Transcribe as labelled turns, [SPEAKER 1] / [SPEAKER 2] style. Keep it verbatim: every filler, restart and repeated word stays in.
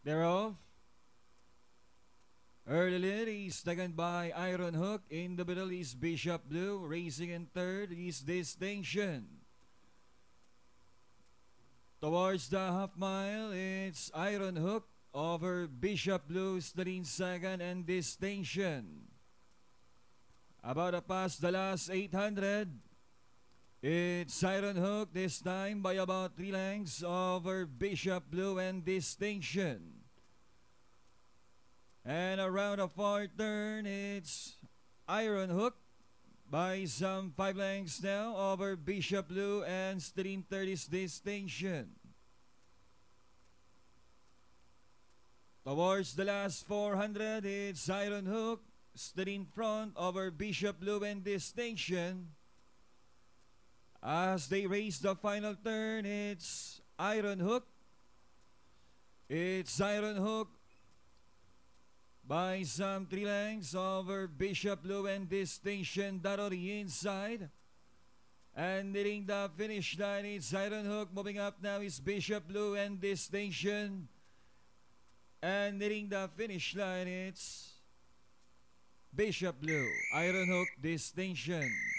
[SPEAKER 1] thereof. Early lead is taken by Iron Hook. In the middle is Bishop Blue. Racing in third is Distinction. Towards the half mile, it's Iron Hook over Bishop Blue, studying second, and Distinction. About to pass the last eight hundred. It's Iron Hook this time by about three lengths over Bishop Blue and Distinction. And around a far turn, it's Iron Hook by some five lengths now over Bishop Blue and Stream thirty's Distinction. Towards the last four hundred, it's Iron Hook, stood in front over Bishop Blue and Distinction. As they race the final turn, it's Iron Hook. It's Iron Hook by some three lengths over Bishop Blue and Distinction. That on the inside. And hitting the finish line, it's Iron Hook. Moving up now is Bishop Blue and Distinction. And hitting the finish line, it's Bishop Blue, Iron Hook, Distinction.